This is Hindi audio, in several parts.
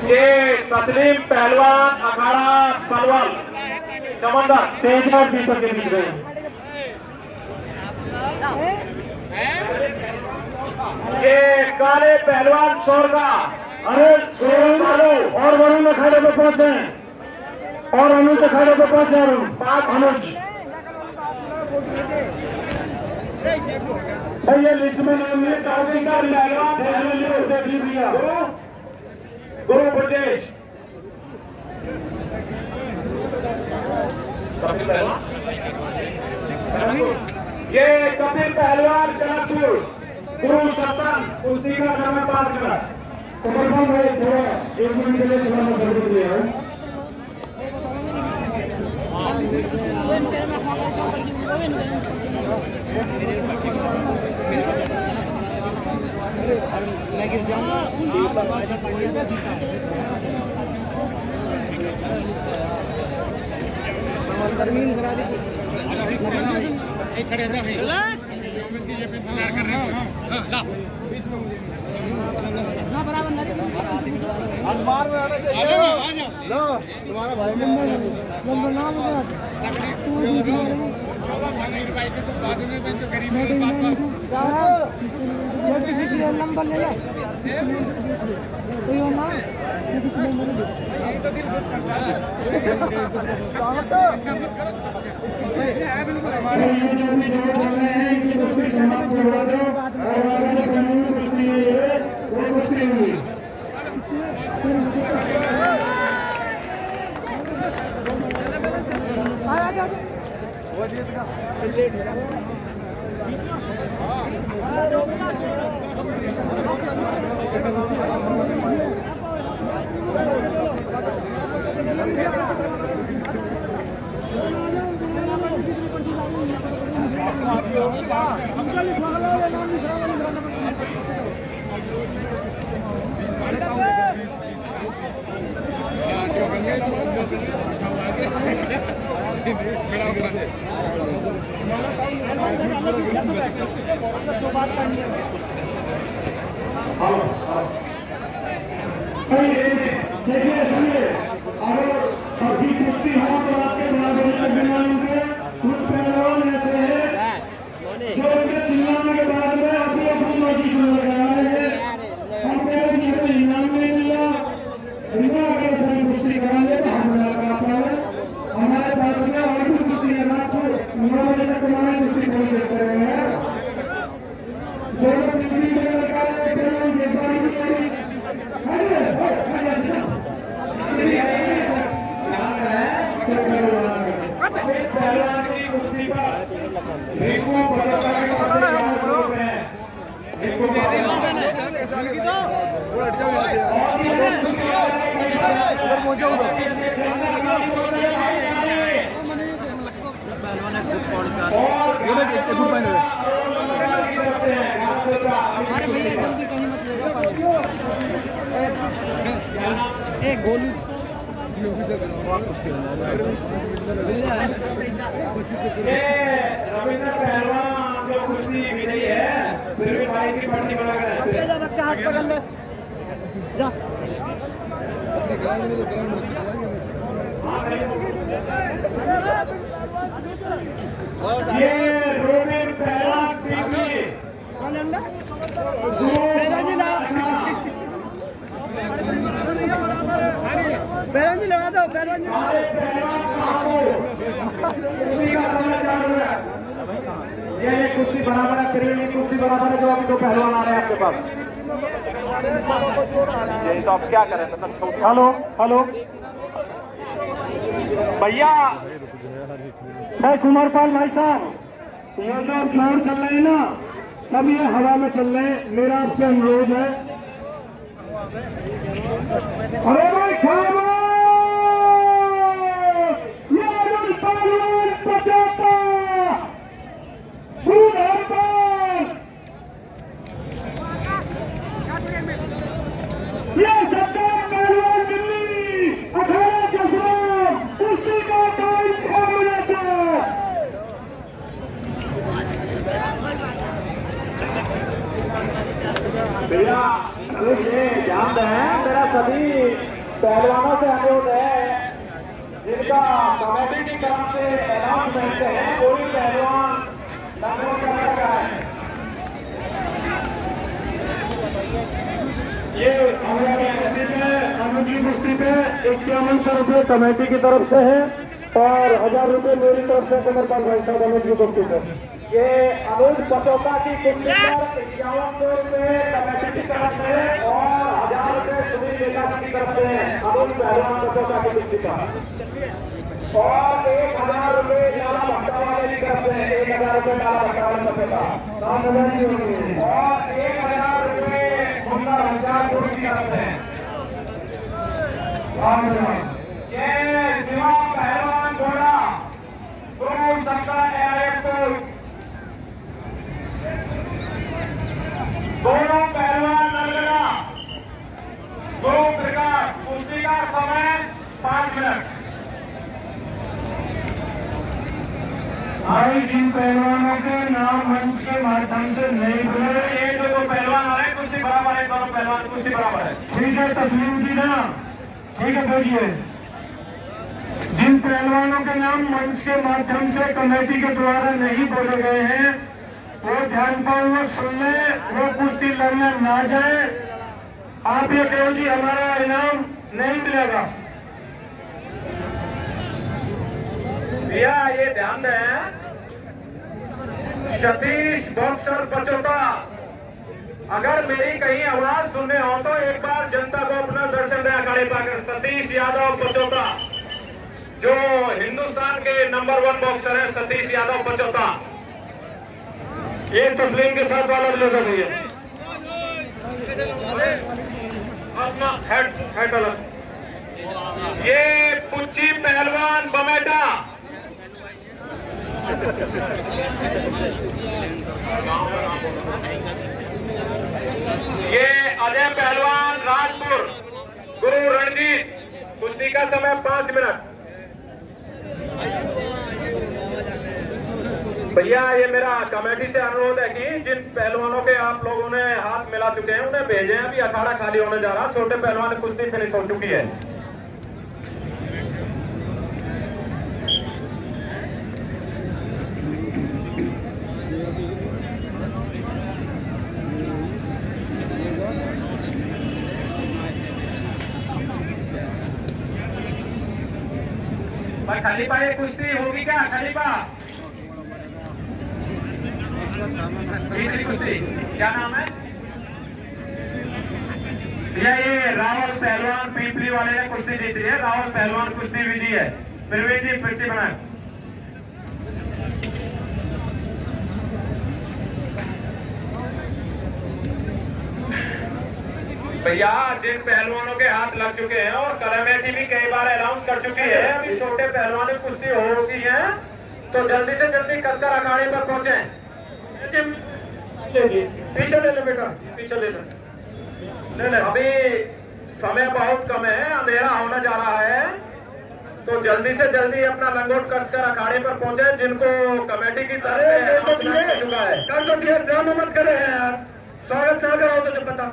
ये तस्लीम पहलवान अखाड़ा सलवाल चमंदर तेजनाथ दीपक के बीच में। ये काले पहलवान शोरगा अरे मानो और वरुण अखाड़े पे पहुंचे और अनुज अखाड़े पे पहुंचे अनुज ये लिस्ट में नाम है टाउनिंग का गुरु ब्रजेश ये कपिल पहलवान कनकपुर गुरु सत्तन उसी का नाम पास करा थोड़ा एक मिनट के लिए सुनाना जरूरी है। मैं गिर जाऊंगा तरमीम करा दी खड़े अखबार में आना चाहिए लो तुम्हारा भाई नंबर नाम किसी सीरियल नंबर ले लो कोई हो ना सब्जी कुश्ती हो तो आपके कुछ पहलवान ऐसे हैं जो उनके चिल्लाने के बाद में अपनी अपनी मर्जी से लगा रहे हैं। हम पहले इनाम नहीं मिला कुश्ती कराएंगे तो हम लगा पाए हमारे पास में और भी कुश्ती करना तो 9 बजे तक हमारे कुश्ती कोई देखते रहे हैं दोनों टिकड़ी में लगा अरे भैया जल्दी कहीं मत ले जाओ एक गोलू रविंद्र पहलवान जो कुश्ती विजयी है फिर भी भाई की पर्ची बना कर हाथ पकड़ ले जा ये रोबिन पहलवान टीवी पहलवान जी लगा दो पहलवान जी ये कुश्ती बराबर है त्रिवेणी कुश्ती बराबर है जो अभी 2 पहलवान आ रहे हैं आपके पास। यही तो आप क्या करें हेलो हेलो भैया कुमार पाल भाई साहब ये जो फ्लोर चल रहे हैं ना सब ये हवा में चल रहे हैं। मेरा आपसे अनुरोध है अरे भाई ये पहलवान पचाता ये सरकार पहलवान दिल्ली अखाड़ा जसराम कुश्ती का टाइम 6 मिनट भैया ये ध्यान दें मेरा सभी पहलवानों से अनुरोध है जिनका कमेटी की तरफ से अनाउंसमेंट है कोई पहलवान लंगोट कर रखा है। ये हमारे अनुजी कुश्ती पे 5100 रुपये कमेटी की तरफ से है और 1000 रुपये मेरी तरफ से समर्पण भाई साहब अनुजी कुश्ती पे। ये अनुज पचौका की कुश्ती पर 5100 रुपये कमेटी की तरफ से और 1000 रुपये सुनील नेता की तरफ से अनुज पहलवान पचौका की कुश्ती पर और 1000 रुपये लाला भट्टा वाले की तरफ से 1000 रुपये लाला भट्टा वाले पचौका और 1000 रुपये मुन्ना रंजापुर की तरफ से। ये शिवा पहलवान घोड़ा गुरु शंकर एयरपोर्ट दोनों पहलवान नरगना गुरु प्रकाश कुश्ती का समय 5 मिनट। भाई जिन पहलवानों के नाम मंच के माध्यम से नहीं बोले एक दो पहलवान आ रहे हैं कुश्ती बराबर है दोनों पहलवान कुश्ती बराबर है। ठीक है तस्लीम जी ना ठीक है भेजिए। जिन पहलवानों के नाम मंच के माध्यम से कमेटी के द्वारा नहीं बोले गए हैं वो ध्यानपूर्वक सुन ले वो कुश्ती लड़ने ना जाए। आप ये कहो जी हमारा इनाम नहीं मिलेगा। भैया ये ध्यान दें सतीश बॉक्सर पचौता अगर मेरी कहीं आवाज सुनने हो तो एक बार जनता को अपना दर्शन दे अखाड़े पाकर। सतीश यादव पचौता जो हिंदुस्तान के नंबर 1 बॉक्सर है सतीश यादव पचौता। ये तस्लीम के साथ वाला ले भैया अपना हेड अलग। ये पुच्ची पहलवान बमेटा ये अजय पहलवान राजपुर गुरु रणजीत कुश्ती का समय 5 मिनट। भैया ये मेरा कमेटी से अनुरोध है कि जिन पहलवानों के आप लोगों ने हाथ मिला चुके हैं उन्हें भेजें। अभी अखाड़ा खाली होने जा रहा छोटे पहलवान की कुश्ती फिनिश हो चुकी है। भाई खलीफा ये कुश्ती होगी क्या खलीफा तीसरी कुश्ती क्या नाम है भैया? ये रावल पहलवान पीपली वाले ने कुश्ती जीती है। रावल पहलवान कुश्ती विधि है। प्रवीण जी पर्ची बनाए। भैया जिन पहलवानों के हाथ लग चुके हैं और कमेटी भी कई बार अनाउंस कर चुकी है अभी छोटे पहलवान की कुश्ती होगी है तो जल्दी से जल्दी कसकर अखाड़े पर पहुंचे। पीछे ले लो बेटा पीछे ले लो। नहीं अभी समय बहुत कम है अंधेरा होने जा रहा है तो जल्दी से जल्दी अपना लंगोट कसकर अखाड़े पर पहुंचे जिनको कमेटी की तरफ से चुका है। कर दो ठीक ड्रामा मत करे हैं यार स्वागत क्या कराओ तो पता।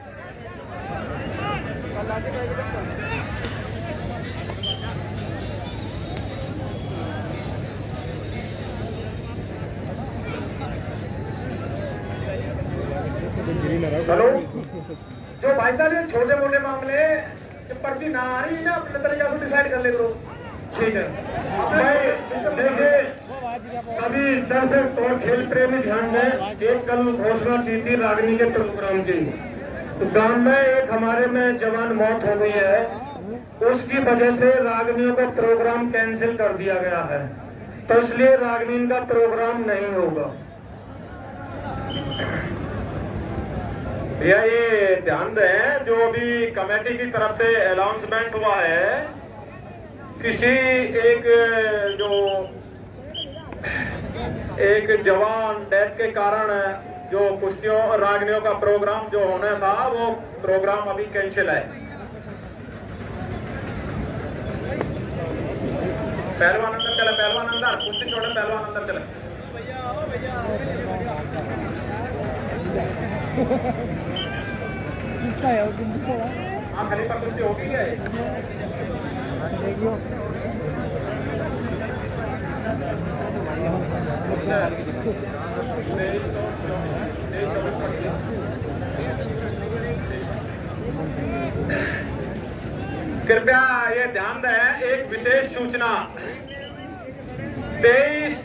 हेलो जो भाई साहब ये छोटे मोटे मामले पर्ची ना आ रही ना अपने तरीके से डिसाइड कर ले करो ठीक है। भाई देखिए सभी दर्शक और खेल प्रेमी ध्यान दें। एक कल घोषणा की थी रागनी के प्रोग्राम की तो गांव में एक हमारे में जवान मौत हो गई है उसकी वजह से रागनियों का प्रोग्राम कैंसिल कर दिया गया है तो इसलिए रागनी का प्रोग्राम नहीं होगा। भैया ये ध्यान दें जो अभी कमेटी की तरफ से अनाउंसमेंट हुआ है किसी एक जवान डेथ के कारण जो कुश्तियों और रागनियों का प्रोग्राम जो होना था वो प्रोग्राम अभी कैंसिल है। पहलवान अंदर चले पहलवान अंदर कुश्ती छोड़े पहलवान अंदर चले। किसका है हाँ खलीफा कुश्ती होगी क्या? कृपया ये ध्यान दें, एक विशेष सूचना 23,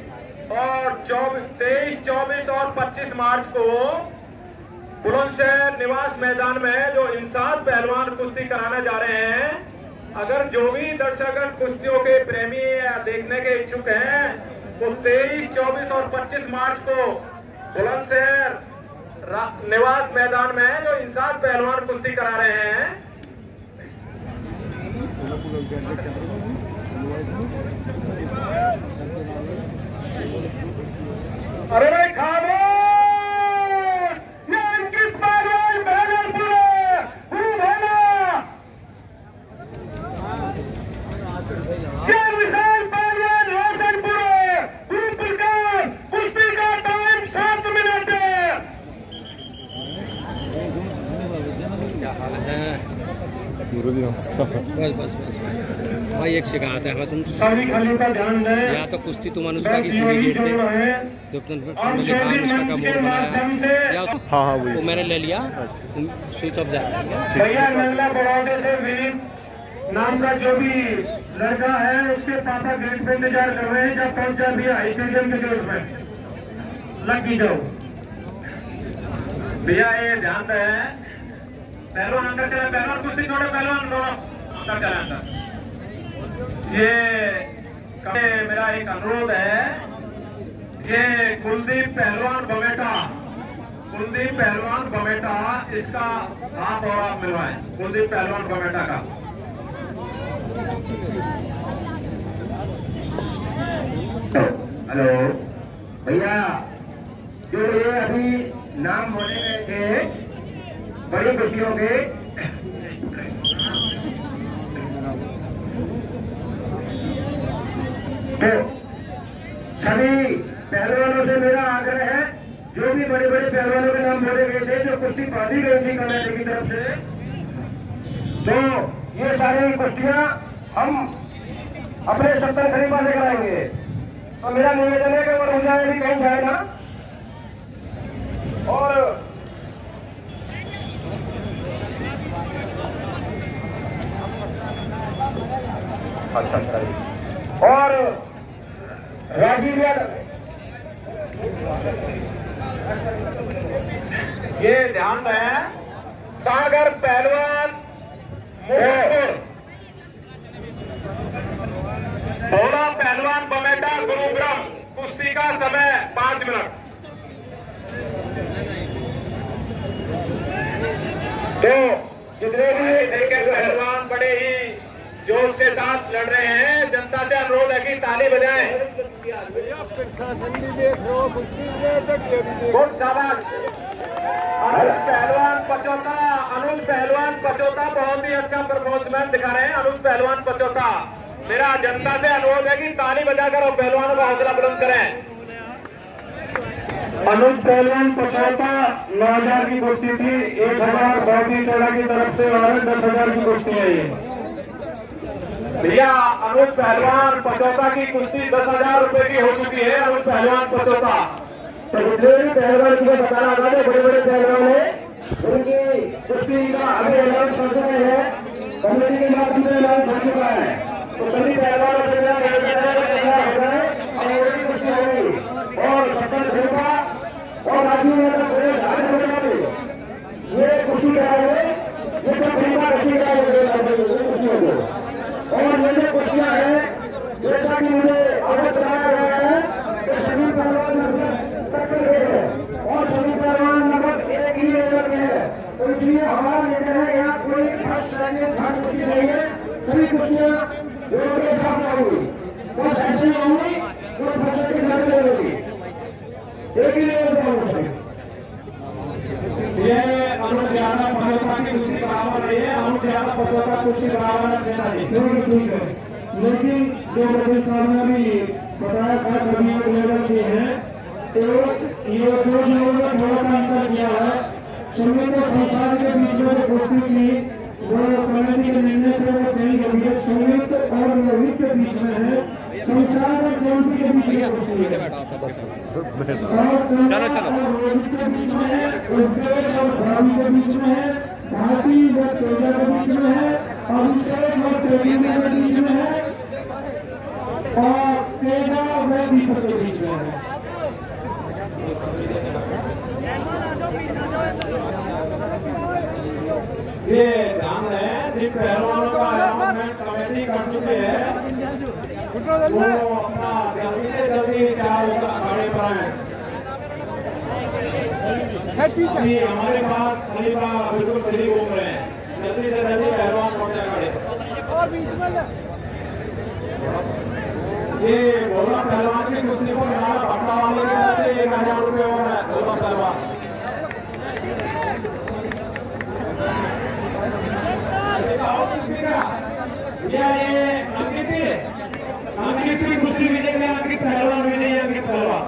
24 और 25 मार्च को बुलंदशहर निवास मैदान में जो इंसाफ पहलवान कुश्ती कराने जा रहे हैं, अगर जो भी दर्शकगण कुश्तियों के प्रेमी या देखने के इच्छुक हैं वो 23, 24 और 25 मार्च को बुलंदशहर निवास मैदान में जो इंसाफ पहलवान कुश्ती करा रहे हैं, अरे भाई खामोश, ये अंकित पहलवान भागलपुर है, गुरु भोला, ये विशाल पहलवान रोशनपुर है, गुरु प्रकाश, कुश्ती का टाइम 7 मिनट है। क्या हाल है? बस भाई एक शिकायत है तुम सभी खलीफा ध्यान दें, या तो कुश्ती तुम अनुष्का की पूरी गेट थे जो तुमने लिखा अनुष्का का मोड़ बनाया या हाँ वो मैंने ले लिया, तुम स्विच ऑफ जाए। भैया नंगला बड़ौदे से विनीत नाम का जो भी लड़का है उसके पापा गेट पे इंतजार कर रहे हैं, जब पहुंच जाए भैया स्टेडियम के गेट में लग जाओ। भैया ये ध्यान दें, पहलवान अंदर चले, पहलवान कुश्ती छोड़े, पहलवान दोनों अंदर चले अंदर। ये मेरा एक अनुरोध है, ये कुलदीप पहलवान बमेटा इसका हाथ और आप मिलवाएं, कुलदीप पहलवान बमेटा का। हेलो भैया, जो ये अभी नाम बोले गए थे बड़ी कुश्तियों के, तो सभी पहलवानों से मेरा आग्रह है, जो भी बड़े बड़े पहलवानों के नाम बोले गए थे जो कुश्ती बांधी गई थी कमेटी की तरफ से, तो ये सारी कुश्तियां हम अपने 70 खलीफा से कराएंगे। तो मेरा निवेदन है कि वो रोजाना भी कहीं जाए ना, और और राजीव यादव, ये ध्यान रहे, सागर पहलवान मोहनपुर, भोला पहलवान बमेटा गुरुग्राम, कुश्ती का समय 5 मिनट। तो जितने भी पहलवान बड़े ही जोश के साथ लड़ रहे हैं, जनता से अनुरोध है कि ताली बजाएं। बहुत शाबाश। अनुज पहलवान पचौता बहुत ही अच्छा परफॉर्मेंस दिखा रहे हैं। अनुज पहलवान पचौता, मेरा जनता से अनुरोध है कि ताली बजाकर और पहलवानों का हौसला बुलंद करें। अनुज पहलवान पचौता 9,000 की कुश्ती थी, 1,000 बहुत चौड़ा की तरफ से और 10,000 की कुश्ती है ये। भैया अनुज पहलवान पचौता की कुश्ती 10,000 रुपए की हो चुकी है। अनुज पहलवान पचौता, तो जितने भी पहलवान मुझे बताना था, बड़े बड़े पहलवान है, उनकी कुश्ती का अभी ऐलान कर चुके हैं, कमेटी के माध्यम से ऐलान कर चुका है। तो सभी पहलवानों से कुश्ती होगी और 70 खलीफा और राजीव यादव ये कुश्ती कराएंगे, ये सब खलीफा कुश्ती कराएंगे। और ये जो कुश्तियां हैं, जैसा कि मुझे अवगत कराया गया है कि सभी पहलवान टक्कर दे हैं और सभी पहलवान लगभग एक ही लेवल के हैं। तो इसलिए हमारा निर्णय है यहाँ कोई फर्स्ट सेकंड कुश्ती नहीं है, सभी कुश्तियां लोगों के साथ होंगी, बस ऐसे ही होंगी, कोई फर्स्ट सेकंड नहीं होगी, एक ही लेवल पर होगी। ये अनुज यादव पचौता की कुश्ती बराबर नहीं है, अनुज यादव पचौता कुश्ती बराबर देना है, ठीक है। लेकिन जो मेरे सामने भी बताया था सभी लेवल के हैं, तो ये दो लेवल में थोड़ा सा अंतर किया है। संगीत और संसार के बीच में कुश्ती की वो कमेटी के निर्णय से वो चेंज हो गया। सुमित और रोहित के बीच में है, शमशाद और जयंती के बीच में कुश्ती है। चलो चलो रोहित के बीच में है, रुद्रेश और भावी के बीच में है, भारती व तेजा के बीच में है, अभिषेक और तेजा के बीच में है, और तेजा व दीपक के बीच में है। ये ध्यान है जिन पहलवानों का अनाउंसमेंट कमेटी कर चुकी है वो अपना जल्दी से जल्दी तैयार होकर अखाड़े पर आए। अभी हमारे पास खलीफा बिल्कुल फ्री घूम रहे हैं, जल्दी से जल्दी पहलवान पहुंचे अखाड़े पर। ये भोला पहलवान की कुश्ती को हमारा पट्टा वाले की तरफ से 1000 रुपये और है। भोला पहलवान ये अंकित की कुश्ती विजय में अंकित पहलवान विजय अंकित पहलवान।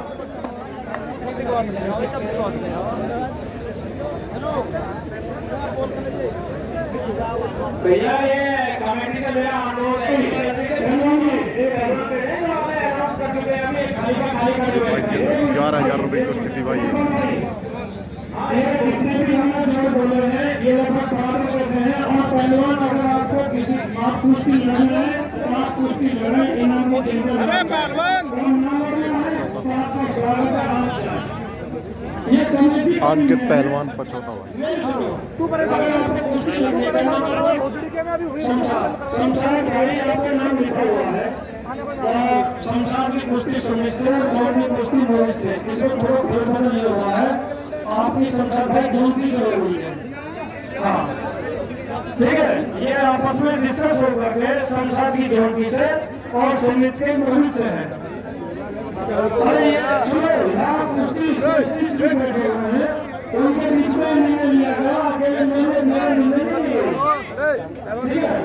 भैया ये कमेटी का मेरा अनुरोध है 11,000 रुपये की स्थिति भाई जितने भी हम जो बोले हैं ये लगभग 5 रुपए से है। और पहलवान अगर आपको किसी आप कुश्ती लड़ रहे हैं तो आप कुश्ती लड़े, इनाम को देकर आपका स्वागत है। ये कमेटी अंकित पहलवान पछौटा हुआ शमशाद भाई आपका नाम लिखा हुआ है। शमशाद की कुश्ती सुमित से और भी कुश्ती मोहित से, इसमें थोड़ा फेरबदल ये हुआ है। आपकी शमशाद भाई जल्दी चल हुई है। हाँ ठीक है, ये आपस में डिस्कस हो करके शमशाद की जयंती से और सुमित के मोहित से है। अरे ये सुनो, यहाँ कुश्ती बैठे हुए हैं, उनके बीच में निर्णय लिया गया, अकेले मेरा निर्णय नहीं है। ठीक है,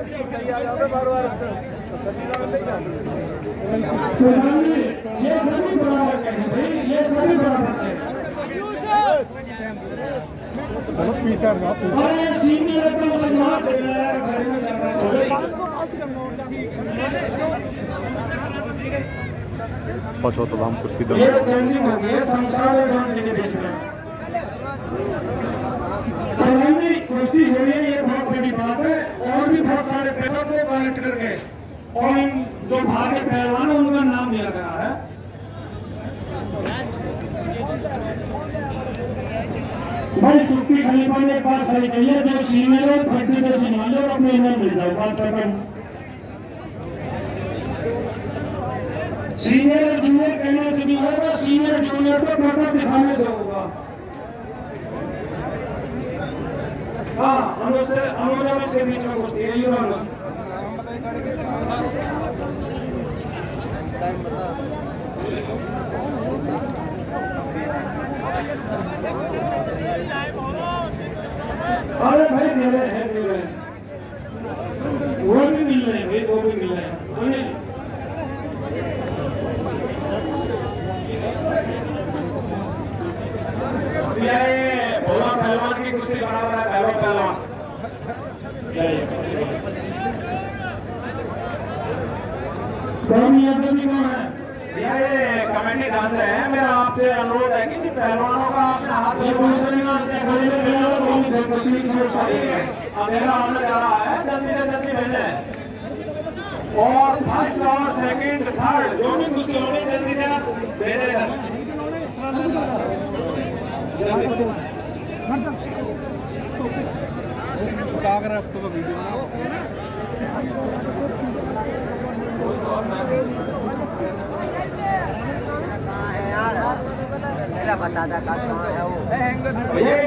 ये सभी बराबर हैं भाई, ये सभी बराबर हैं। अरे सीनियर तो मुझे जवाब दे रहा है, घर में जा रहा है। पछौटा धाम कुश्ती दल ये चेंजिंग हो गई है शमशाद और जयंती के बीच में। कुश्ती हो रही है, ये बहुत बड़ी बात है। और भी बहुत सारे पैसों को कलेक्ट करके और इन जो भागे पहलवान है उनका नाम लिया गया है। भाई सुक्ति खलीफा ने एक बात सही कही है, जो सीनियर और भट्टी से संभाल लो और अपने इनाम मिल जाओ। बात खत्म। सीनियर और जूनियर कहने से नहीं होगा, सीनियर जूनियर को प्रकट दिखाने से होगा। हाँ, अनुजा में से बीच में कुश्ती है, ये वाला अरे भाई दे रहे हैं, वो भी मिल रहे हैं भाई, वो भी मिल रहे हैं। भोला पहलवान की कुश्ती बना रहा है, पहलवान कौन है? ये कमेटी जान रहे हैं। मेरा आपसे अनुरोध है कि पहलवानों का अपने हाथ में अंधेरा आने जा रहा है, जल्दी से जल्दी भेजे। और फर्स्ट और सेकंड थर्ड जो भी कुश्ती होनी जल्दी से भेजे। अगर आपको वीडियो मेरा बता था काश कहाँ है वो। ये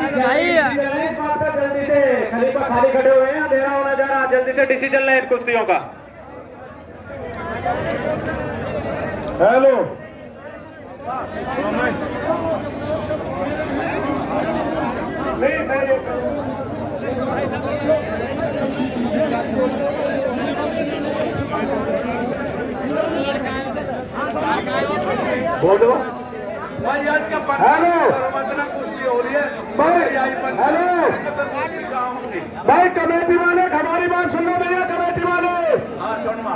जल्दी से खलीफा खाली खड़े हुए हैं, अंधेरा होना जा रहा, जल्दी से डिसीजन लें कुश्तियों का। हेलो बोलो भाई, आज का हेलो कुश्ती हो रही है भाई। हेलो भाई,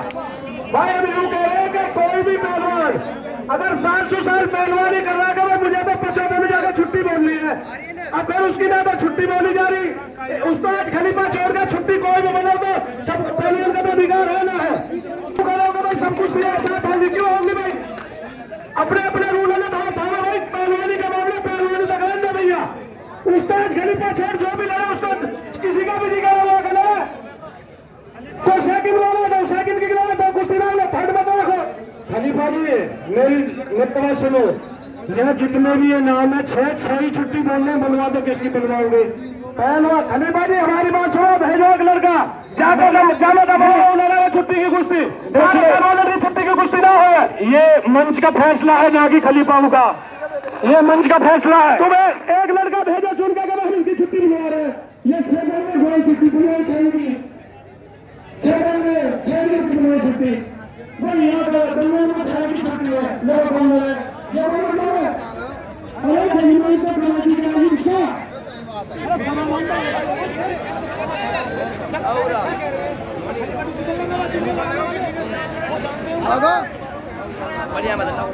भाई हम यूं कह रहे हैं कि कोई भी पहलवान अगर 700 साल पहलवानी कर रहा है, मुझे तो 75 में जाकर छुट्टी बोलनी है। अब फिर उसकी ना तो छुट्टी बोली जा रही, उसको आज खलीफा छोड़कर छुट्टी कोई भी बोलो तो सब पहलवान का तो अधिकार है ना है। करोगे भाई सब कुछ साथ होगी, क्यों होंगी भाई? अपने अपने रूल है भाई। पहलवानी का मामला पहलवानी तक है भैया। उसका आज खलीफा छोड़ जो भी लड़ा उसको किसी का भी अधिकार हुआ गला कोई सेकंड वाला दो सेकंड की गिरा दो कुश्ती वाला थर्ड बता रखो। खलीफा जी मेरी बात सुनो, यहाँ जितने भी ये नाम है 6 ही छुट्टी बोलने बनवा दो, किसकी बनवाओगे? पहलवान खलीफा जी हमारी बात सुनो, भेजो एक लड़का जानो छुट्टी की कुश्ती, छुट्टी की कुश्ती ना हो। ये मंच का फैसला है ना कि खलीफाओं का, ये मंच का फैसला है। तुम्हें एक लड़का भेजो चुन के हम इसकी छुट्टी बनवा रहे हैं। ये 6 घर में कोई छुट्टी बनवाई चाहिए, 6 घर में 6 दिन की बनवाई छुट्टी भाई। यहाँ पर दोनों में 6 की छुट्टी है, लोग बोल रहे हैं ये अरे खलीफा को बनाने की इच्छा बढ़िया मतलब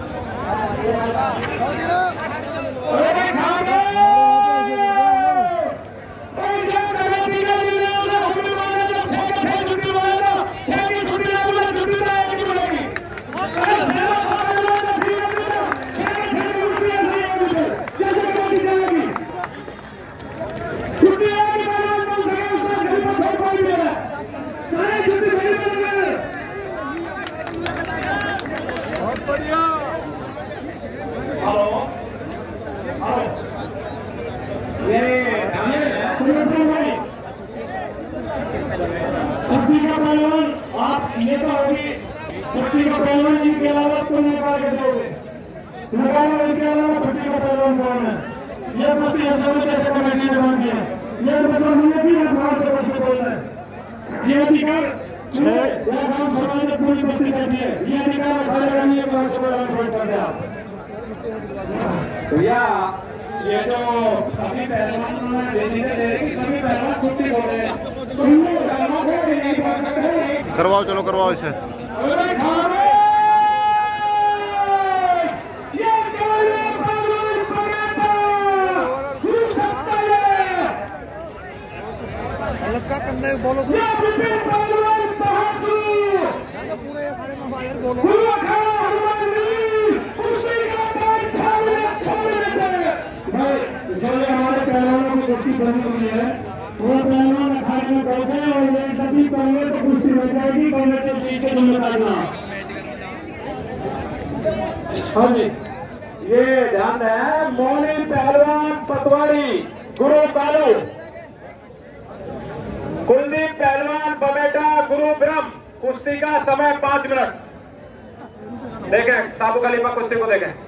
ये तो होगी छुट्टी का पहलवान इनके अलावा तुम निकाल के दोगे, निकालो इनके अलावा छुट्टी का पहलवान कौन है? ये कुछ कैसे कमेटी ने बांध दिया, ये मतलब मुझे भी अखबार से कुछ बोल रहे हैं। ये अधिकार गांव समाज ने पूरी कुश्ती कर दी है, ये अधिकार खड़े करने के बाद से कर दिया भैया। ये तो सभी पहलवान सभी पहलवान छुट्टी बोल रहे हैं, करवाओ, चलो करवाओ इसे। का कंधे बोलो तो पूरे अखाड़े में बाहर बोलो। जो हमारे पहलवानों की कुश्ती बनी हुई है वो पहलवान अखाड़े में पहुंचे और ये सभी पहलवान तो कुश्ती बन जाएगी, कमेटी सीट के जिम्मेदार ना। हाँ जी, ये ध्यान है मौनी पहलवान पतवारी गुरु कालू, कुलदीप पहलवान बमेटा गुरु ब्रह्म। कुश्ती का समय 5 मिनट। देखें साबू खलीफा कुश्ती को देखें।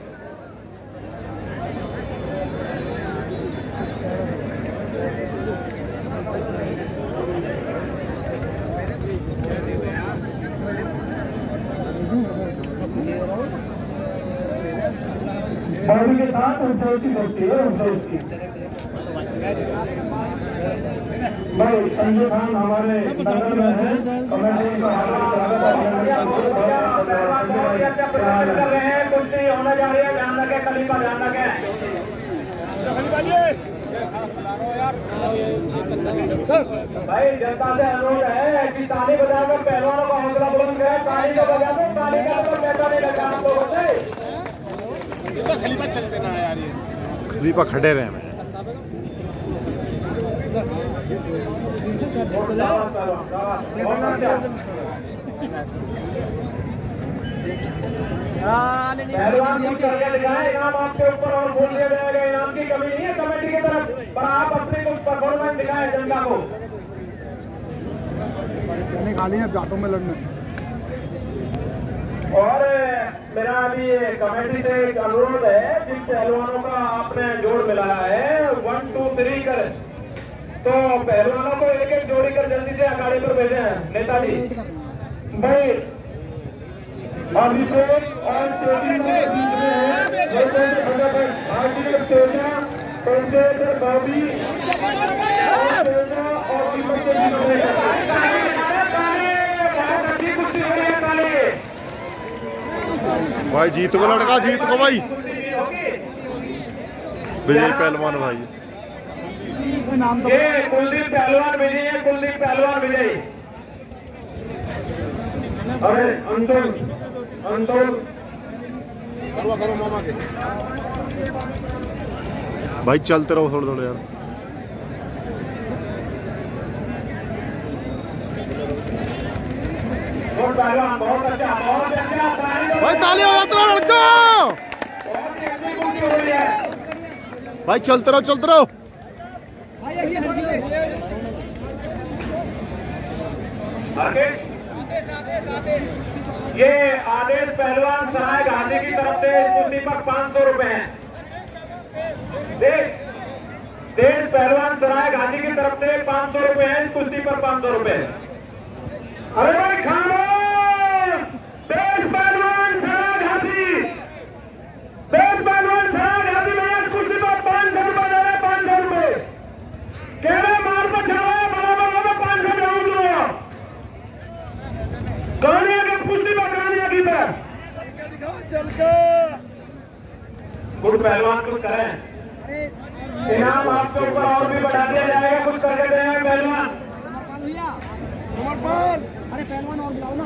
बॉडी के साथ उनसे कुश्ती है, उनसे भाई संजय खान हमारे दंगल में है, कमेटी का कर रहे हैं। कुश्ती होने जा रही है, ध्यान रखें खलीफा, ध्यान रखें भाई। जनता से अनुरोध है कि ताली बजाकर पहलवानों का हौसला बुलंद करें। ताली का बजा दो, ताली का तो पैसा नहीं लगा आप लोगों से। खलीफा चलते ना यार, ये खलीफा खड़े रहे हैं। पहलवान कुछ करके दिखाए, इनाम आपके ऊपर और बोल दिया जाएगा। इनाम की कमी नहीं है कमेटी की तरफ, पर आप अपनी कुछ परफॉर्मेंस दिखाएं जनता को। खाली है जाटों में लड़ने। और मेरा अभी कमेटी से एक अनुरोध है, जिन पहलवानों का आपने जोड़ मिलाया है 1 2 3 कर, तो पहलवानों को एक एक जोड़ी कर जल्दी से अखाड़े पर भेजे हैं नेताजी भाई। अभिषेक और चोटी के बीच में है भाई जीत को लड़का, जीत को भाई विजय पहलवान भाई। ये कुलदीप पहलवान विजय है, कुलदीप पहलवान विजय। अरे अंशुल भाई चलते रहो थोड़े थोड़े यार। पहलवान बहुत अच्छा भाई ताली हो जाता लड़का। भाई चलते रहो चलते रहो। ये आदेश पहलवान सराय घाटी की तरफ से कुश्ती पर 500 रुपए हैं। देश पहलवान सराय घाटी की तरफ से 500 रुपए हैं, कुश्ती पर 500 रुपए। अरे भाई खामोश। देश पहलवान सराय घाटी, देश पहलवान सराय घाटी में कुश्ती पर 500 रुपए दे रहे, 500 रुपए। केड़े मार पर चढ़ा बराबर 500 जाऊं लो कहानियां की कुश्ती पर कहानियां की पर गुड पहलवान कुछ करें, इनाम आपके ऊपर और भी बढ़ा दिया जाएगा, कुछ करके देंगे पहलवान। अरे पहलवान और बुलाओ ना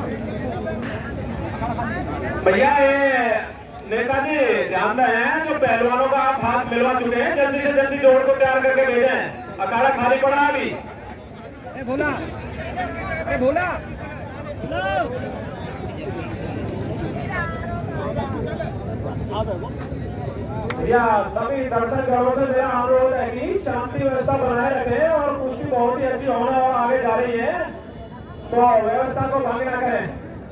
भैया। ये नेताजी ध्यान रहे, जो पहलवानों का आप हाथ मिलवा चुके हैं, जल्दी से जल्दी जोड़ को तैयार करके भेजें। अखाड़ा खाली पड़ा अभी। भोला भोला भैया सभी दर्शक दलों से मेरा अनुरोध है कि शांति व्यवस्था बनाए रखें और कुश्ती बहुत ही अच्छी होने और आगे जा रही है, तो व्यवस्था को भंग न करें।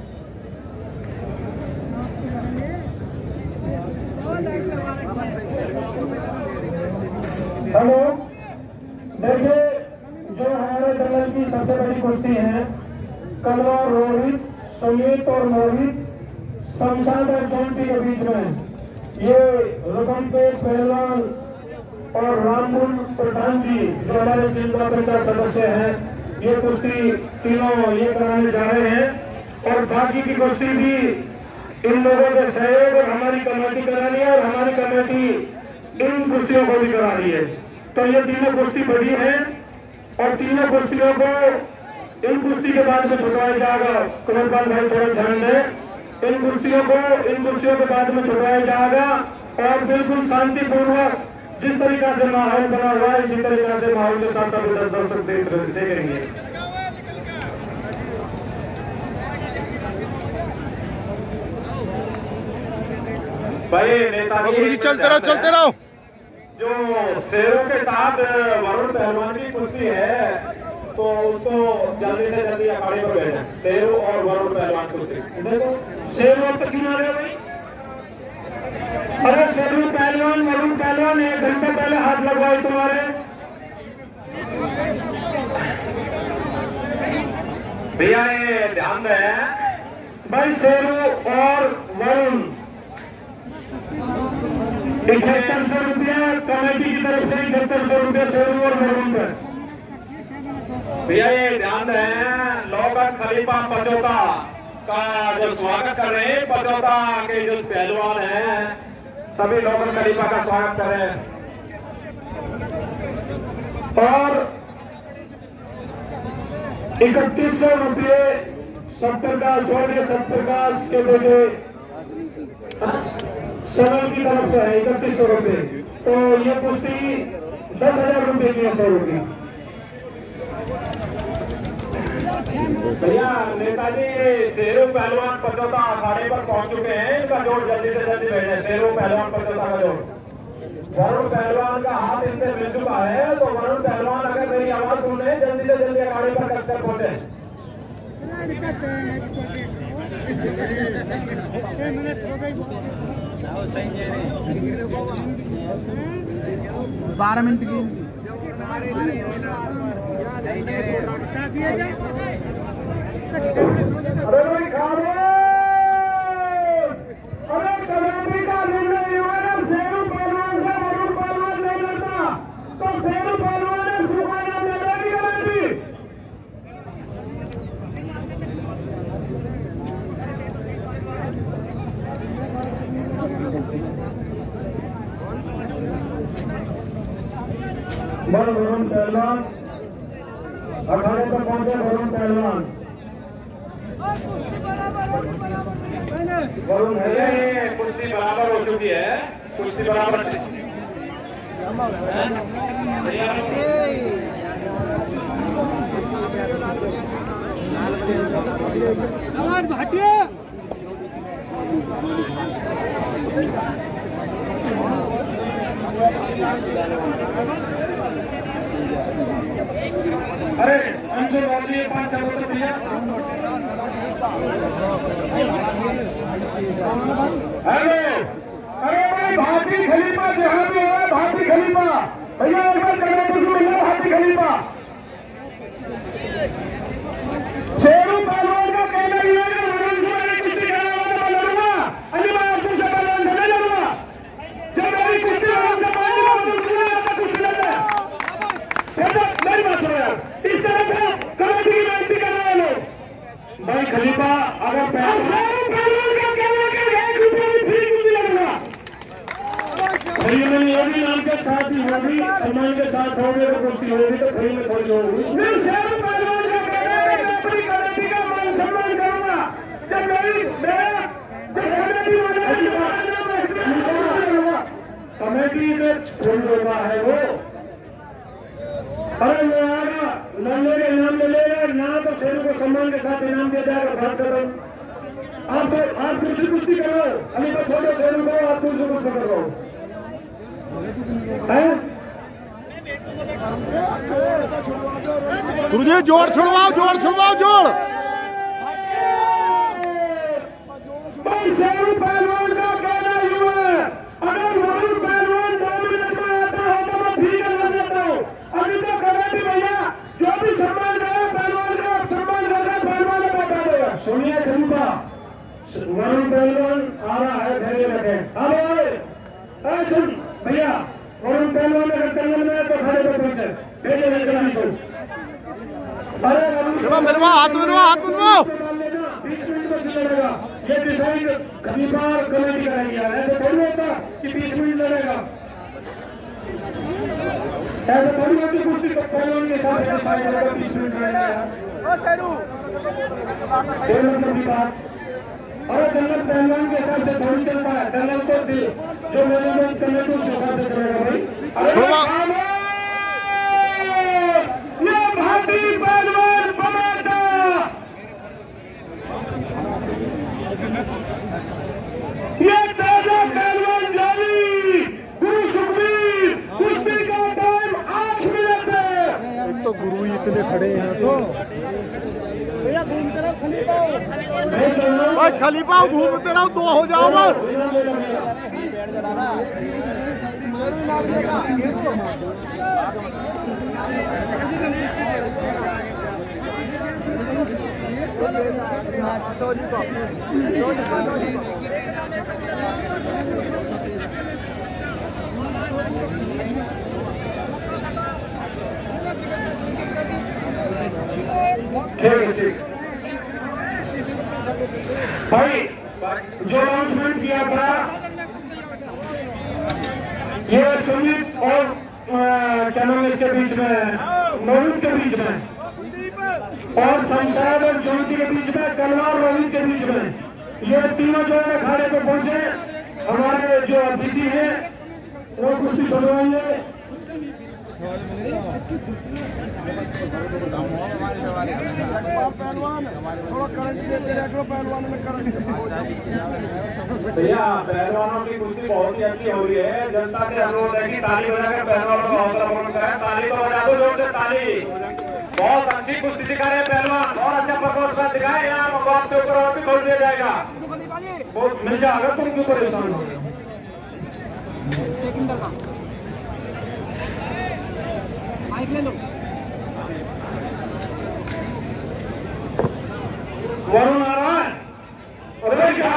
हेलो, देखिए जो हमारे दल की सबसे बड़ी कुश्ती है, कलवा रोहित, सुमित और मोहित शमशाद और जयंती के बीच में, ये रुकन पेश पहलवान और रामबुल प्रधान जी जो हमारे जिला पंचायत सदस्य हैं, ये कुश्ती तीनों ये कराने जा रहे हैं। और बाकी की कुश्ती भी इन लोगों के सहयोग और हमारी कमेटी करा रही है, और हमारी कमेटी इन कुश्तियों को भी करा रही है। तो ये तीनों कुश्ती बड़ी है और तीनों कुश्तियों को इन कुश्ती के बाद में छुड़वाया जाएगा। कमलपाल भाई थोड़ा ध्यान दें, इन कुश्तियों के बाद में छुड़वाया जाएगा और बिल्कुल शांतिपूर्वक जिस तरीका से माहौल बना हुआ है, इसी तरीका से माहौल के साथ सभी दर्शक देखेंगे। भाई नेताजी गुरुजी चलते रहो चलते रहो। जो शेरों के साथ वरुण पहलवान की कुश्ती है, तो उसको जल्दी से जल्दी अखाड़े पर भेजें। शेरू और वरुण पहलवान कुश्ती देखो, शेरू अब तक किनारे हो गई। अरे शेरू पहलवान वरुण पहलवान 1 घंटे पहले हाथ लगवाए तुम्हारे। भैया ये ध्यान दें भाई, शेरू और वरुण 7100 रुपया कमेटी की तरफ से, 7100 रुपया शेरू और वरुण पर। भैया ये ध्यान दें, लोगन खलीफा पचौता का जो स्वागत कर रहे हैं, पचौता के जो पहलवान हैं, सभी लोगन खलीफा का स्वागत करें। और 3100 रुपये 70 का स्वर्ण 70 का के बेटे सनल की तरफ से है 3100 रुपये। तो ये कुश्ती 10,000 रुपये की 100 रुपये। भैया नेताजी शेरू पहलवान पचौता अखाड़े पर पहुंच चुके हैं, इनका जोड़ जल्दी से जल्दी भेजें। शेरू पहलवान पचौता का जोड़। वरुण पहलवान का हाथ इनसे मिल चुका है, तो वरुण पहलवान अगर मेरी आवाज सुने, जल्दी से जल्दी अखाड़े पर कच्चर पहुंचे। 12 मिनट की अरे भाई अरे कमेटी का निर्णय हुआ है, शेरू पहलवान से वरुण पहलवान नहीं लड़ता, तो शेरू पहलवान ने सुखाना दे देगी कमेटी। वरुण पहलवान अखाड़े पर पहुंचे। वरुण पहलवान वरुण है, कुर्सी बराबर हो चुकी है, कुर्सी बराबर अरे हमसे बात नहीं, 5-6 बोतल भैया। हेलो, अरे भाई भाटी खलीफा जहाँ भी है, भाटी खलीफा भैया एक बार करना तो मिला। भाटी खलीफा शेरू पहलवान का कहना ही है कि वरुण से मेरी कुश्ती कराना तो मैं लड़ूंगा। अली मैं अब्दुल से पहलवान से नहीं लड़ूंगा। जब मेरी कुश्ती वरुण से पाएगी तो अब्दुल से आता कुश्ती लड़ता है। मेरी बात सुनो यार, इस तरह से कमेटी की बेनती कर रहे हैं लोग। भाई खलीफा अगर पहलवान का कहना कि 1 रुपये में फ्री कुश्ती लड़ूंगा। भैया मैंने ये भी नाम के साथ ही होगी, सम्मान के साथ होगी तो कुश्ती होगी तो फ्री में थोड़ी होगी। शेरू पहलवान का कहना है कि मैं अपनी कमेटी का मान सम्मान करूंगा। जब मेरी कमेटी में थोड़ी होगा है वो। अरे वो आएगा लड़ने का इनाम ले लेगा ना, तो शेरू को सम्मान के साथ इनाम दिया जाएगा। बात कर रहा हूँ, आप कुश्ती करो। अभी तो छोटे शेरू को आप कुश्ती करो है। गुरुजी जोड़ छुड़वाओ, जोड़ छुड़वाओ, जोड़। भाई शेरू पहलवान का कहना ही है, अगर वरुण पहलवान 2 मिनट में आता है तो मैं ठीक कर देता हूँ। अभी तो कमेटी भैया जो भी सम्मान करे पहलवान का सम्मान करके पहलवान को बता देगा। सुनिए खलीफा, वरुण पहलवान आ रहा है, धैर्य रखें। अरे सुन भैया, वरुण पहलवान अगर जंगल में है तो खड़े पर पहुंचे, भेजे नहीं सुन। अरे चलो मिलवा, हाथ मिलवा, हाथ मिलवा। 20 मिनट में लड़ेगा, ये डिसाइड खलीफा और कमेटी करेंगे यार। ऐसे थोड़ी होता कि 20 मिनट लड़ेगा, ऐसे थोड़ी होती कुश्ती पहलवान के साथ डिसाइड होगा 20 मिनट लड़ेगा यार। की बात। अरे जंगल पहलवान के हिसाब से थोड़ी चलता है, जंगल तो जो मैनेजमेंट कमेटी उस हिसाब से चलेगा भाई। ये भाटी पहलवान बमाता, ये ताजा पहलवान जाली गुरु सुखबीर, कुश्ती का टाइम 8 मिनट है। एक तो गुरु ही इतने खड़े हैं तो भाई खलीफा घूमते रहो, 2 हो जाओ बस। ठीक भाई, जो अनाउंसमेंट किया था ये सुमित और क्या नाम इसके बीच में, मोहित के बीच में, और शमशाद और ज्योति के बीच में, कलवार रोहित के बीच में, ये तीनों जो है अखाड़े को पहुंचे। हमारे जो अतिथि हैं वो कुश्ती चलवाएंगे। भैया पहलवानों की कुश्ती बहुत ही अच्छी हो रही है। जनता से अनुरोध है कि ताली बजाकर पहलवानों का हौसला बुलंद करें। ताली तो बजा दो जोर से, ताली। बहुत अच्छी कुश्ती दिखा रहे हैं पहलवान, बहुत अच्छा परफॉर्मेंस दिखाए। यहाँ मकाम के ऊपर और भी खोल दिया जाएगा, वो मिल जाएगा, तुम क्यों परेशान हो। वरुण आ रहा है, अरे क्या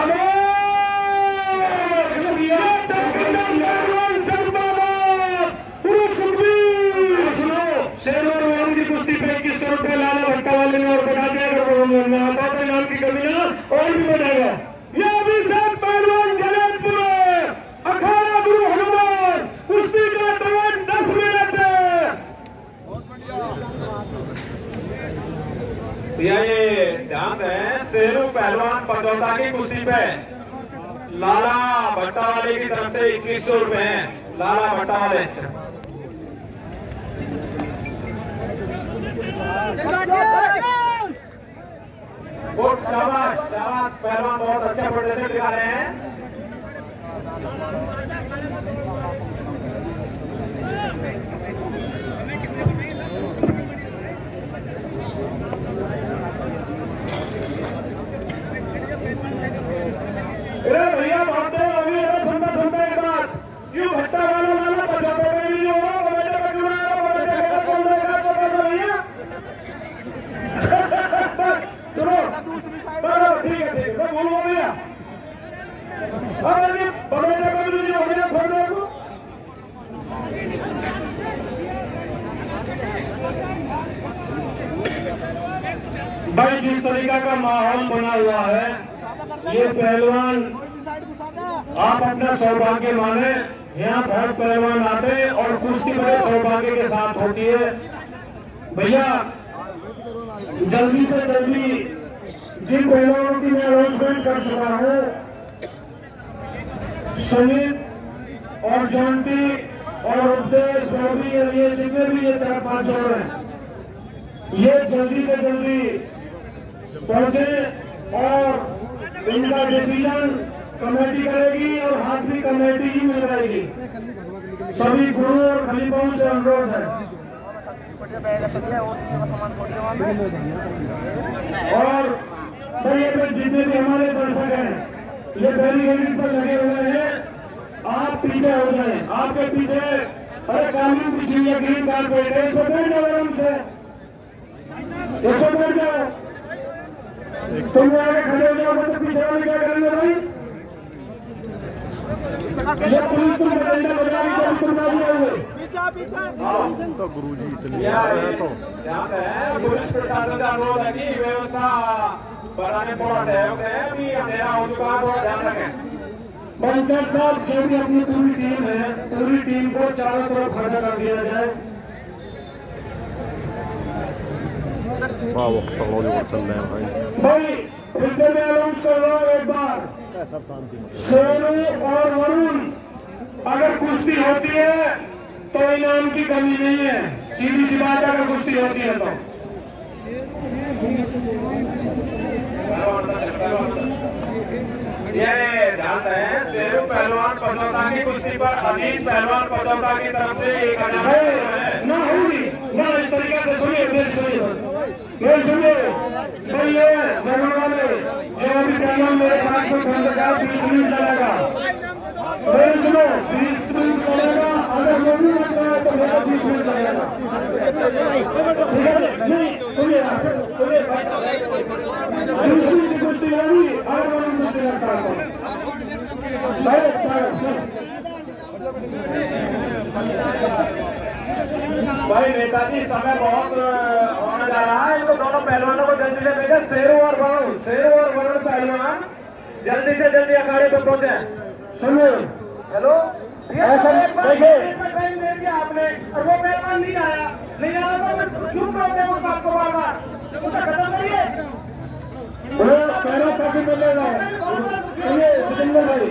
शेर और वरुण की कुश्ती पे 2100 रुपये लाला भट्टा वाले ने और बढ़ा दिया। अगर नाम की कमी ना और भी बढ़ाएगा। ये अभी सब पहलवान जलेनपुर है, अखाड़ा गुरु हनुमान, कुश्ती का टाइम 10 मिनट है। भैया ये ध्यान दें, शेरू पहलवान पचौता की कुर्सी पे लाला भट्टा वाले की तरफ से 2100 रुपए हैं। लाला भट्टा वाले शाबाश शाबाश, पहलवान बहुत अच्छा प्रदर्शन दिखा रहे हैं। भैया बहुत अभी सुनता एक बात, क्यों भट्टा वाला लाला पचौता में भी जो हो भैया सुनो, ठीक है मैं बोलूंगा भैया। अरे बड़े जगह में जो हो गया खोल दो। भाई जिस तरीका का माहौल बना हुआ है, ये पहलवान आप अपना सौभाग्य माने। यहाँ बहुत पहलवान आते हैं और कुश्ती बड़े सौभाग्य के साथ होती है। भैया जल्दी से जल्दी जिन पहलवानों की मैं अनाउंसमेंट कर चुका हूँ, सुमित और जॉन्टी और उपदेश बॉबी, ये जितने भी ये 4-5 जोड़ हैं, ये जल्दी से जल्दी पहुंचे और इनका डिसीजन कमेटी करेगी और हाथ भी कमेटी ही मिल जाएगी। सभी गुरु और खलीफाओं से अनुरोध है। और ये जितने भी हमारे दर्शक हैं, ये बैरिकेडिंग पर लगे हुए हैं, आप पीछे हो जाएं। आपके पीछे अरे कानून पीछे ये ग्रीन कारपेट है, इसको बैठ जाओ आराम से, इसको बैठ जाओ। तुम आगे खड़े हो जाओगे तो पीछे वाले क्या करेंगे भाई? ये पुलिस को बदलना बजाएगी तो तुम राजी रहोगे। तो गुरुजी इतने तो पुलिस प्रशासन का अनुरोध है कि व्यवस्था बढ़ाने थोड़ा सहयोग है। अभी अंधेरा हो चुका है, थोड़ा ध्यान रखें। पंचायत साहब जो भी अपनी पूरी टीम है, पूरी टीम को चारों तरफ खड़ा कर दिया जाए। वाह तगड़ो जोड़ चल रहे हैं भाई फिर से मैं अनाउंस कर रहा हूँ एक बार, सब शांति में। सोनू और वरुण अगर कुश्ती होती है तो इनाम की कमी नहीं है, सीधी सी बात है। अगर कुश्ती होती है तो ये ध्यान है, शेरू पहलवान पचौता की कुश्ती पर अजीत पहलवान पचौता की तरफ से 1000 ना होगी ना। इस तरीके से सुनिए, सुनिए ये जरूर वाले जो अभी पहलवान मेरे साथ में 20 मिनट लगेगा, सुनो 20 मिनट लगेगा। अगर वो भी लगता है तो मेरा 20 मिनट लगेगा। नहीं सुनिए कुश्ती होगी और कुश्ती लगता है भाई। नेताजी समय बहुत होने जा रहा है, इनको दोनों पहलवानों को जल्दी से भेजा। शेरू और वरुण पहलवान जल्दी से जल्दी अखाड़े पर पहुंचे। सुनो हेलो, टाइम दे दिया आपने और वो पहलवान नहीं आया तो चुप रहते हैं उस बात को बार बार। उसका खत्म करिए, काफी मिलेगा। सुनिए जितेंद्र भाई,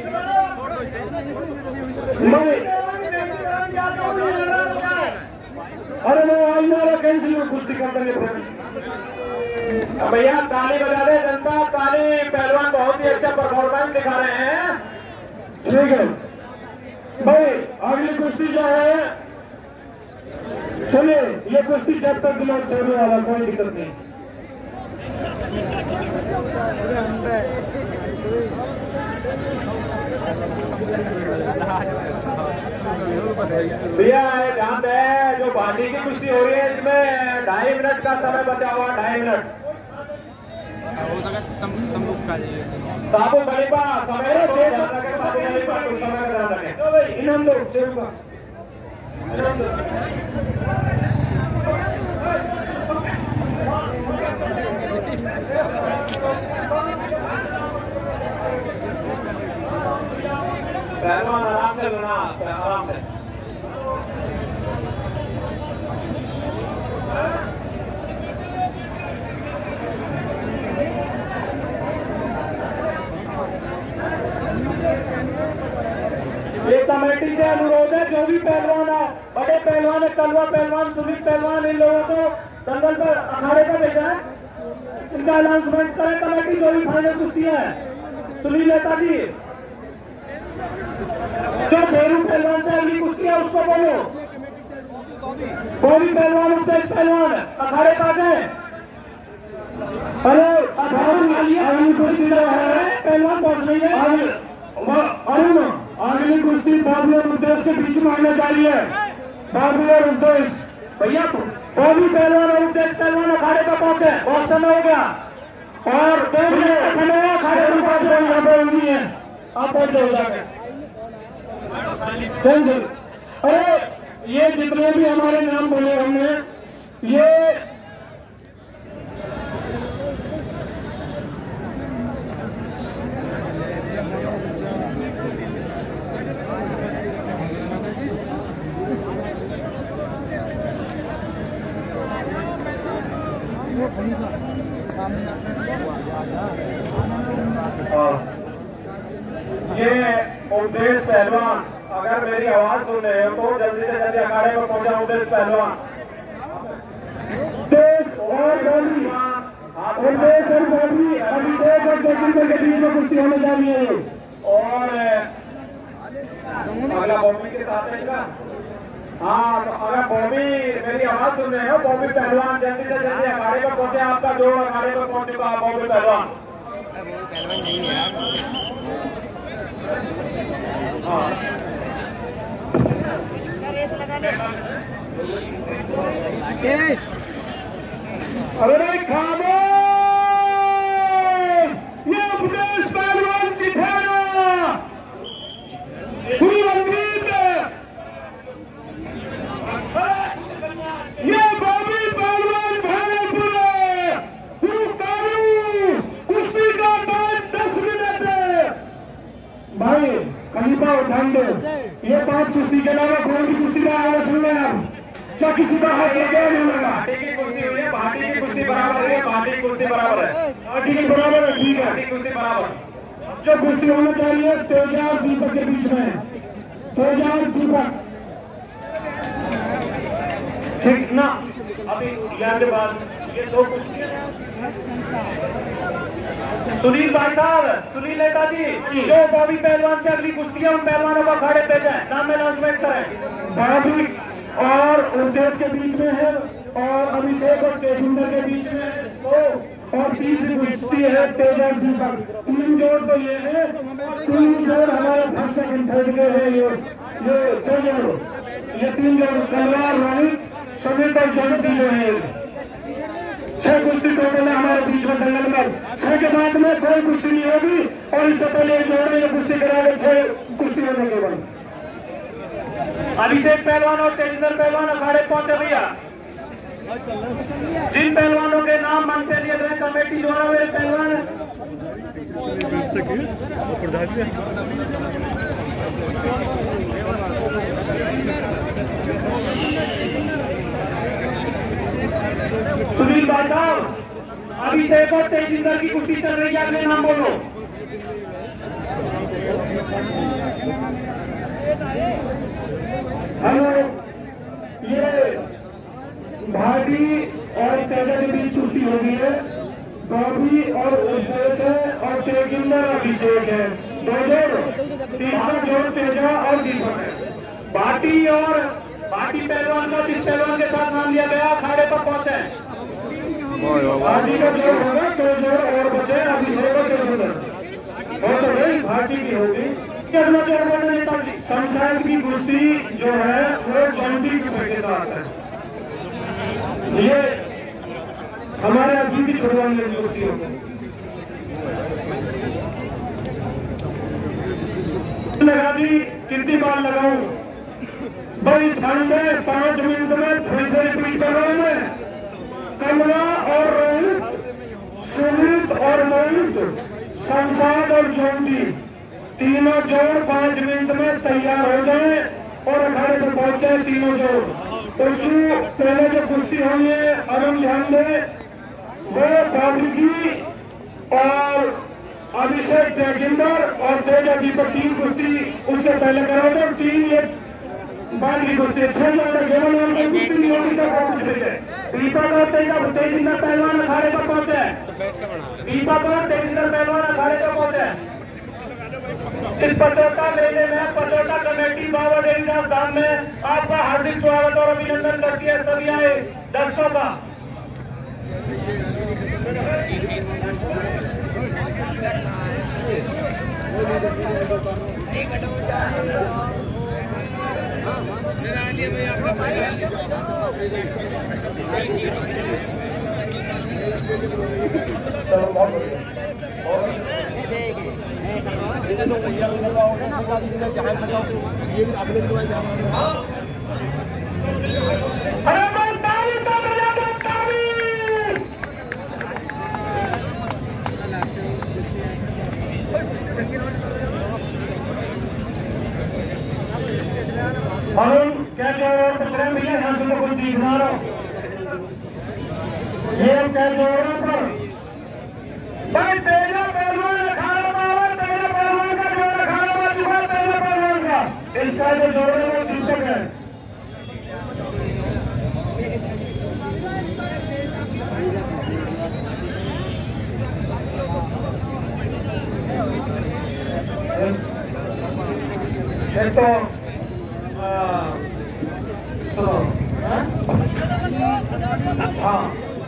अरे मैं आज मेरा कैंसिल कुश्ती कर देंगे भैया। ताली बजा दे जनता, ताली। पहलवान बहुत ही अच्छा परफॉर्मेंस दिखा रहे हैं। ठीक है भाई, अगली कुश्ती जो है सुनिए, ये कुश्ती जब तक दिमाग छोड़ने वाला कोई दिक्कत नहीं। भैया ध्यान दे, जो बांडी की कुश्ती हो रही है इसमें 2.5 मिनट का समय बचा हुआ। 2.5 मिनट साबु खलीफा समय इनाम दो, इनाम दो। पहलवान आराम से लेना, आराम से। कमेटी से अनुरोध है, जो भी पहलवान है, बड़े पहलवान है, कलवा पहलवान, सुमित पहलवान, इन लोगों को दंगल पर अखाड़े पर भेजा है, इनका अनाउंसमेंट करें कमेटी। जो भी फाइनल कुश्तियां है, सुनील नेताजी जो शेरू पहलवान से अगली कुश्ती है उसको बोलो। कोई पहलवान उनसे पहलवान अखाड़े पर आ जाए। अरे अगली कुश्ती है, पहलवान पहुंच रही है। अरुण, अगली कुश्ती बॉबी और उद्देश्य के बीच में आने चाहिए। बॉबी और उद्देश्य भैया, बॉबी पहलवान और उद्देश्य पहलवान अखाड़े पर पहुंचे, बहुत समय हो गया और 2 मिनट का समय है। अखाड़े पर पहुंचे है, आप पहुंच जाओ जाकर। अरे ये जितने भी हमारे नाम बोले हमने, ये उद्देश्य पहलवान, अगर मेरी आवाज सुन रहे हो तो जल्दी से जल्दी अखाड़े पर पहुंचा। उद्देश्य पहलवान, उद्देश्य और बॉबी, उद्देश्य और बॉबी अभिषेक और तेजिंदर के बीच में कुश्ती होने जा रही है। और अगला बॉबी के साथ है। हाँ, तो अगर बॉबी मेरी आवाज सुन रहे हो, बॉबी पहलवान जल्दी से जल्दी अखाड़े पर पहुंचे। आपका जोड़ अखाड़े पर पहुंच चुका है। बॉबी पहलवान अरे खामोश, ये उपदेश पहलवान चिठेरा गुरु रंगीत, ये बॉबी पहलवान भागलपुर, गुरु कारू, कुश्ती का टाइम 10 मिनट है। भाई खलीफा ध्यान दो, ये 5 कुश्ती के अलावा कोई भी कुश्ती का आवाज सुन रहे हैं। क्या किसी का हाथ लगे नहीं लगा? भाटी की कुश्ती हुई है, भाटी की कुश्ती बराबर है, भाटी की कुश्ती बराबर है, भाटी की बराबर है, ठीक है, भाटी की कुश्ती बराबर। जो कुश्ती होना चाहिए तेजा और दीपक के बीच में, तेजा और दीपक, ठीक ना? अभी यहाँ के बाद ये 2 कुश्ती। सुनील भाई साहब, सुनील नेताजी, जो बॉबी पहलवान से अगली कुश्ती है, उन पहलवानों को अखाड़े पे जाए, नाम में अनाउंसमेंट करें। बॉबी और उद्देश्य के बीच में है, और अभिषेक और तेजिंदर के बीच में है, तो और तीसरी कुश्ती है तेजा दीपक। 3 जोड़ तो ये है, 3 जोड़ हमारे फर्स्ट सेकंड थर्ड के है। ये 2 जोड़, ये 3 जोड़ तलवार रोहित समित और जयंती जो है। 6 कुश्ती टोटल है हमारे बीच में दंगल में। 6 के बाद में कोई कुश्ती नहीं होगी, और इससे पहले जोड़ में कुश्ती करा के 6 कुश्ती होने के बाद अभिषेक पहलवान और तेजिंदर पहलवान अखाड़े पहुंचे। भैया, जिन पहलवानों के नाम मन से लिए गए कमेटी द्वारा, वे पहलवान सुनील भाई साहब, अभिषेक और तेजिंदर की कुश्ती चल रही है, अगले नाम बोलो। हेलो, ये भाटी और तेजा के बीच कुश्ती हो गई है। बॉबी और उद्देश्य और तेजिंदर अभिषेक है। 2 जोड़, तीसरा जोड़ तेजा और दीपक है। भाटी और भाटी पहलवान का जिस पहलवान के साथ नाम लिया गया अखाड़े पर पहुंचे। भाटी का जोड़ होगा, 2 जोड़ और बचे अभिषेक और तेजिंदर। बहुत बड़ी भाटी की होगी। शमशान की कुश्ती जो है वो जयंती के साथ है। ये हमारे अभी की छुड़वाने की कुश्ती होगी। लगा दी, कितनी बार लगाऊं? बड़ी ठंड है, 5 मिनट में फिर से रिपीट कर रहा हूं मैं। कलवा और रोहित, सुमित और मोहित, शमशान और जयंती, तीनों जोड़ 5 मिनट में तैयार हो जाए और अखाड़े पर पहुंचे। तीनों जोड़ उसमें पहले जो कुश्ती हुई है, अरुण ध्यान दे, वो बॉबी की और अभिषेक जयगिंदर और तेजा दीपक 3 कुश्ती उससे पहले करो तो 3 ये बाद की कुश्ती 6 नंबर केवल कुश्ती मोदी तक पहुंच गई है। दीपक और तेजिंदर पहलवान अखाड़े पर पहुंचे। दीपक और तेजिंदर पहलवान अखाड़े पर पहुंचे। इस पचौटा मेले में पचौटा कमेटी बाबा देवीदास धाम में आपका हार्दिक स्वागत और अभिनंदन करती है सभी आए दर्शकों का। अरुण क्या कह रहे हो भैया यहाँ से तो कुछ दिखना रहा ये क्या कह रहे हो पर भाई तेजा पहलवान अखाड़ा बाबा तेजा पहलवान का जोड़ अखाड़ा बा चुका तेजा पहलवान का इसका जो जोड़ है वो दीपक है। एक तो हाँ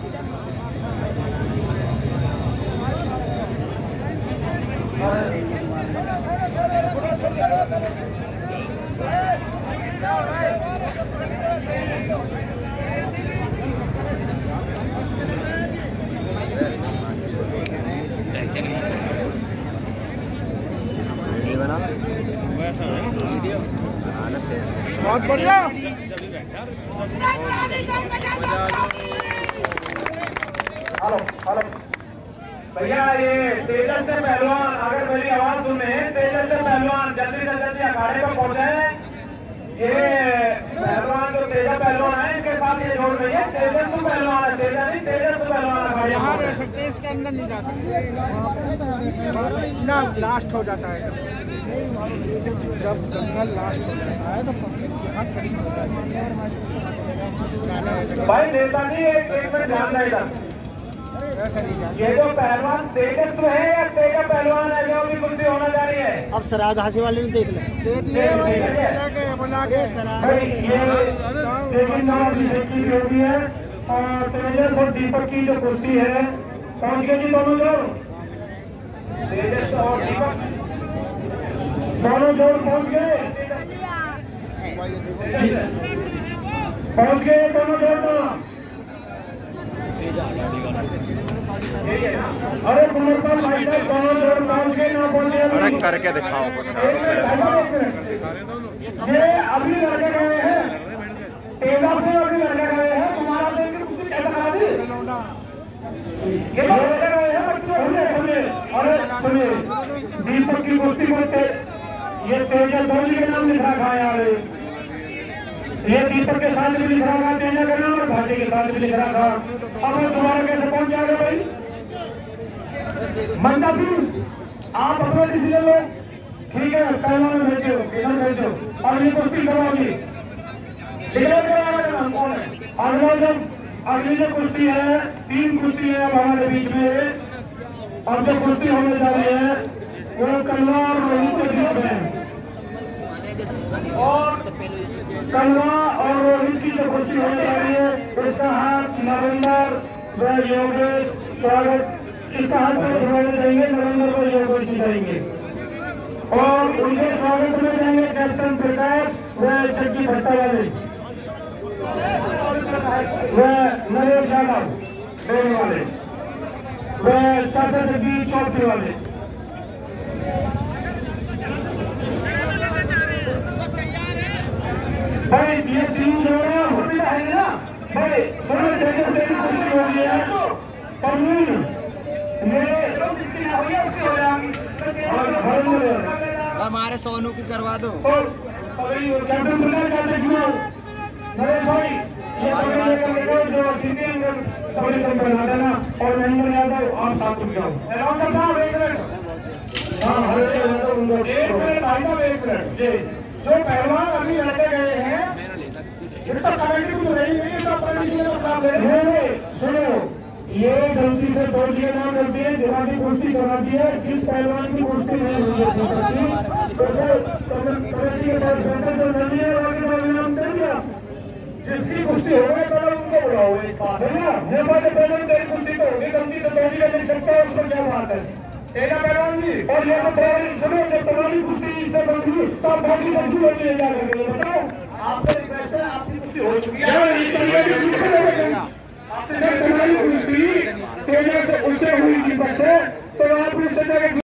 बहुत बढ़िया। हेलो हेलो भैया ये तेजस से पहलवान अगर मेरी आवाज सुने तेजस से पहलवान जल्दी से जल्दी अखाड़े पर पहुंचे। ये पहलवान जो तेजा पहलवान है इनके साथ ये जोड़ रही है तेजस से पहलवान है तेजा नहीं तेजस से पहलवान अखाड़े यहाँ रह सकते हैं इसके अंदर नहीं जा सकते ना लास्ट हो जाता है जब जंगल लास्ट हो जाता है तो पब्लिक यहाँ खड़ी हो जाती है। भाई नेताजी एक मिनट ध्यान रहेगा ये जो पहलवान तेजस है या तेजा पहलवान है जो अभी कुश्ती होने जा रही है। अब सराज हासी वाले ने देख लें बना के होती है और तेजस और दीपक की जो कुश्ती है पहुंच गए जी दोनों जोड़ तेजस और दीपक दोनों जोड़ पहुंच गए दोनों जोड़ तो अरे कुमार भाई साहब दोनों जोड़ पहुंच गए ना पहुंचे अरे करके दिखाओ कुछ। ये अभी लड़के गए हैं तेजा से अभी लड़के गए हैं तुम्हारा देख कुछ कैसा करा दी ये लड़के गए हैं सुनिए अरे सुनिए दीपक की कुश्ती बोलते ये तेजा दोनों के नाम लिख रखा है यार ये दीपक के साथ भी लिख रखा तेजा का नाम और भाटी के साथ भी लिख रखा। अब तुम्हारा कैसे पहुंच जाएगा भाई मंदा सिंह आप अपना डिसीजन लो ठीक है पहलवान भेजो इधर भेजो और ये कुश्ती करवाओगी कौन है अगली जो कुश्ती है 3 कुश्ती है हमारे बीच में और जो कुश्ती होने जा रही है वो कलवा और रोहित के बीच में और कलवा और रोहित की जो कुश्ती होने जा रही है इसका हाथ नरेंद्र व योगेश स्वागत इसका हाथ पर घुमाने जाएंगे नरेंद्र को योगेश जाएंगे और उनके स्वागत में जाएंगे कैप्टन प्रकाश व चक्की भट्टा वाले व नरेश यादव देने वाले व चाचा जग्गी चौथी वाले। भाई ये 3 जोड़े होती रहेंगे ना भाई थोड़ी जगह से कुश्ती हो गई है परवीन ये हमारे सोनू की करवा दो नरेश भाई ये जो और नरेंद्र यादव आप साथ जाओ हाँ एक मिनट भाई साहब, एक मिनट जी। जो पहलवान अभी लड़के गए हैं इसका कमेंट्री कुछ नहीं है, सुनो, ये गलती से दो चीजें ना करती है, जिन्होंने कुश्ती कराती है, जिस पहलवान की कुश्ती नहीं हुई है कमेटी के साथ सेंटर जो नहीं है जिसकी कुश्ती हो गई कल उनको बुलाओ, एक बात है ना। ये बात है पहले तेरी कुश्ती तो होगी, गलती से दो चीजें नहीं सकता, उसको क्या बात है तेरा पहलवान जी। और ये तो सुनो, जब पुरानी कुश्ती इससे बनती तो आप बाकी बंदी होती है, क्या करेंगे बताओ। आपसे रिक्वेस्ट है, आपकी कुश्ती हो चुकी है, आपसे कुश्ती तेरे से उससे हुई थी बस, तो आप उससे